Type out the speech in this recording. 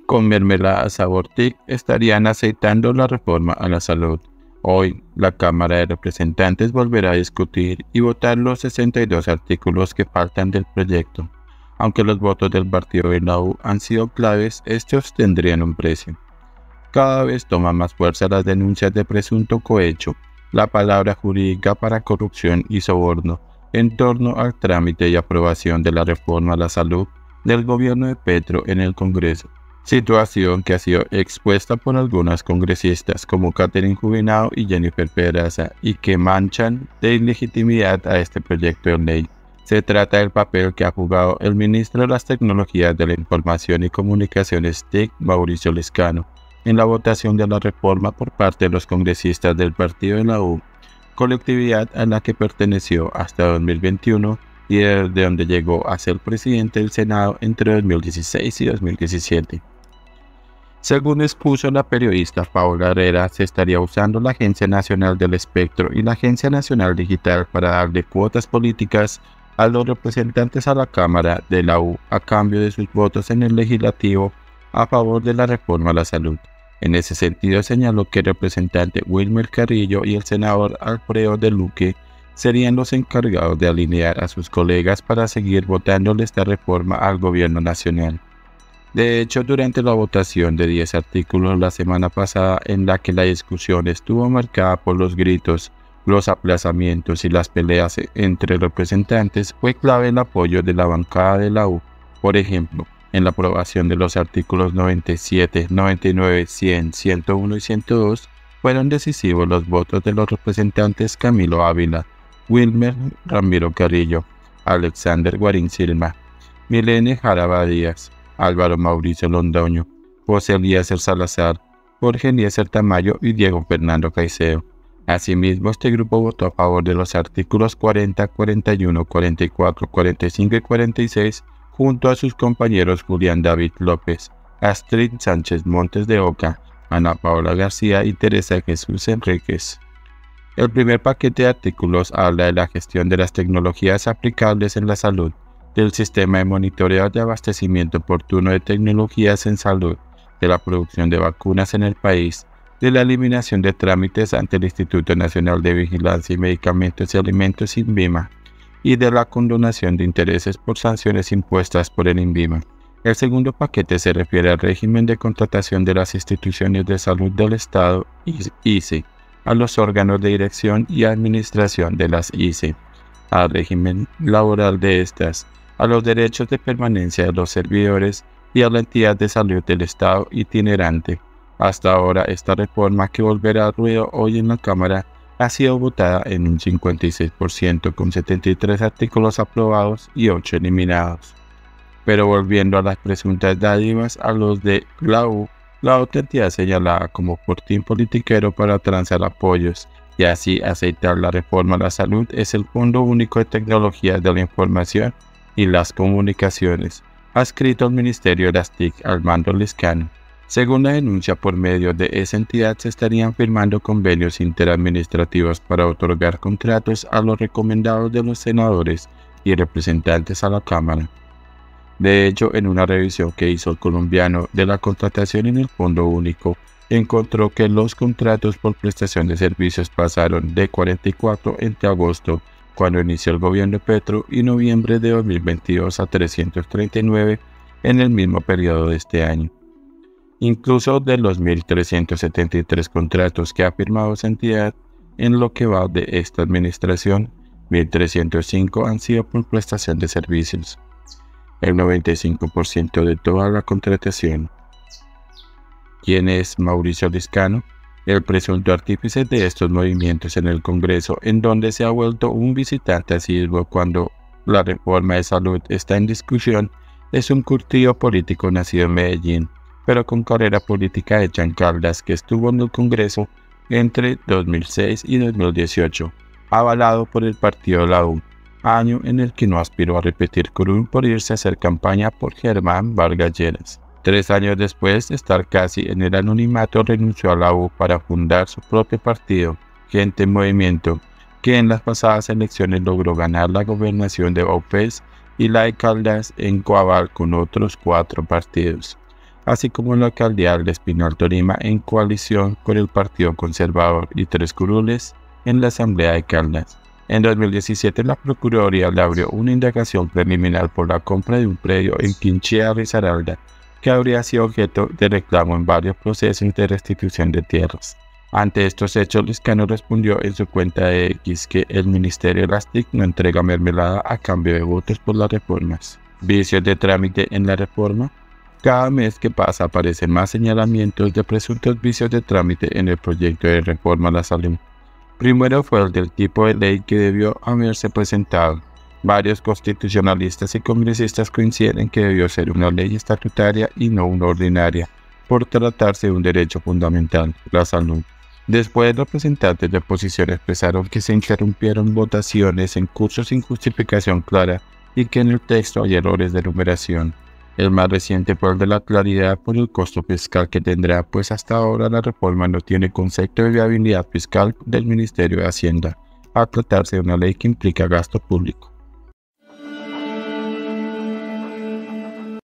Con mermelada sabor TIC estarían aceitando la reforma a la salud. Hoy, la Cámara de Representantes volverá a discutir y votar los 62 artículos que faltan del proyecto. Aunque los votos del partido de la U han sido claves, estos tendrían un precio. Cada vez toman más fuerza las denuncias de presunto cohecho, la palabra jurídica para corrupción y soborno, en torno al trámite y aprobación de la reforma a la salud del gobierno de Petro en el Congreso. Situación que ha sido expuesta por algunas congresistas como Catherine Jubinao y Jennifer Pedraza y que manchan de ilegitimidad a este proyecto de ley. Se trata del papel que ha jugado el ministro de las Tecnologías de la Información y Comunicaciones TIC, Mauricio Lescano, en la votación de la reforma por parte de los congresistas del partido de la U, colectividad a la que perteneció hasta 2021 y desde donde llegó a ser presidente del Senado entre 2016 y 2017. Según expuso la periodista Paola Herrera, se estaría usando la Agencia Nacional del Espectro y la Agencia Nacional Digital para darle cuotas políticas a los representantes a la Cámara de la U a cambio de sus votos en el legislativo a favor de la reforma a la salud. En ese sentido, señaló que el representante Wilmer Carrillo y el senador Alfredo de Luque serían los encargados de alinear a sus colegas para seguir votándole esta reforma al gobierno nacional. De hecho, durante la votación de 10 artículos la semana pasada, en la que la discusión estuvo marcada por los gritos, los aplazamientos y las peleas entre representantes, fue clave el apoyo de la bancada de la U. Por ejemplo, en la aprobación de los artículos 97, 99, 100, 101 y 102, fueron decisivos los votos de los representantes Camilo Ávila, Wilmer Ramiro Carrillo, Alexander Guarín Silva, Milene Jaraba Díaz, Álvaro Mauricio Londoño, José Eliezer Salazar, Jorge Eliezer Tamayo y Diego Fernando Caicedo. Asimismo, este grupo votó a favor de los artículos 40, 41, 44, 45 y 46 junto a sus compañeros Julián David López, Astrid Sánchez Montes de Oca, Ana Paola García y Teresa Jesús Enríquez. El primer paquete de artículos habla de la gestión de las tecnologías aplicables en la salud, del sistema de monitoreo de abastecimiento oportuno de tecnologías en salud, de la producción de vacunas en el país, de la eliminación de trámites ante el Instituto Nacional de Vigilancia y Medicamentos y Alimentos INVIMA y de la condonación de intereses por sanciones impuestas por el INVIMA. El segundo paquete se refiere al régimen de contratación de las instituciones de salud del Estado, ICE, a los órganos de dirección y administración de las ICE, al régimen laboral de estas, a los derechos de permanencia de los servidores y a la entidad de salud del Estado itinerante. Hasta ahora, esta reforma, que volverá al ruedo hoy en la Cámara, ha sido votada en un 56% con 73 artículos aprobados y 8 eliminados. Pero volviendo a las presuntas dádivas a los de la U, la otra entidad señalada como fortín politiquero para transar apoyos y así aceitar la reforma a la salud es el Fondo Único de Tecnologías de la Información y las Comunicaciones, adscrito al Ministerio de las TIC Armando Lescano. Según la denuncia, por medio de esa entidad se estarían firmando convenios interadministrativos para otorgar contratos a los recomendados de los senadores y representantes a la Cámara. De hecho, en una revisión que hizo el colombiano de la contratación en el Fondo Único, encontró que los contratos por prestación de servicios pasaron de 44 entre agosto, cuando inició el gobierno de Petro, y noviembre de 2022 a 339 en el mismo periodo de este año. Incluso de los 1.373 contratos que ha firmado esa entidad en lo que va de esta administración, 1.305 han sido por prestación de servicios, el 95% de toda la contratación. ¿Quién es Mauricio Lescano? El presunto artífice de estos movimientos en el Congreso, en donde se ha vuelto un visitante asiduo cuando la reforma de salud está en discusión, es un curtido político nacido en Medellín, pero con carrera política hecha en Caldas, que estuvo en el Congreso entre 2006 y 2018, avalado por el partido de la U, año en el que no aspiró a repetir curul por irse a hacer campaña por Germán Vargas Lleras. 3 años después de estar casi en el anonimato, renunció a la U para fundar su propio partido, Gente en Movimiento, que en las pasadas elecciones logró ganar la gobernación de Vaupés y la de Caldas en coaval con otros 4 partidos. así como la alcaldía de Espinal Tolima en coalición con el Partido Conservador y tres curules en la Asamblea de Caldas. En 2017 la Procuraduría le abrió una indagación preliminar por la compra de un predio en Quinchía, Risaralda, que habría sido objeto de reclamo en varios procesos de restitución de tierras. Ante estos hechos, Lizcano respondió en su cuenta de X que el Ministerio de las TIC no entrega mermelada a cambio de votos por las reformas. Vicios de trámite en la reforma. Cada mes que pasa aparecen más señalamientos de presuntos vicios de trámite en el proyecto de reforma a la salud. Primero fue el del tipo de ley que debió haberse presentado. Varios constitucionalistas y congresistas coinciden en que debió ser una ley estatutaria y no una ordinaria, por tratarse de un derecho fundamental, la salud. Después, representantes de oposición expresaron que se interrumpieron votaciones en curso sin justificación clara y que en el texto hay errores de numeración. El más reciente fue el de la claridad por el costo fiscal que tendrá, pues hasta ahora la reforma no tiene concepto de viabilidad fiscal del Ministerio de Hacienda, al tratarse de una ley que implica gasto público.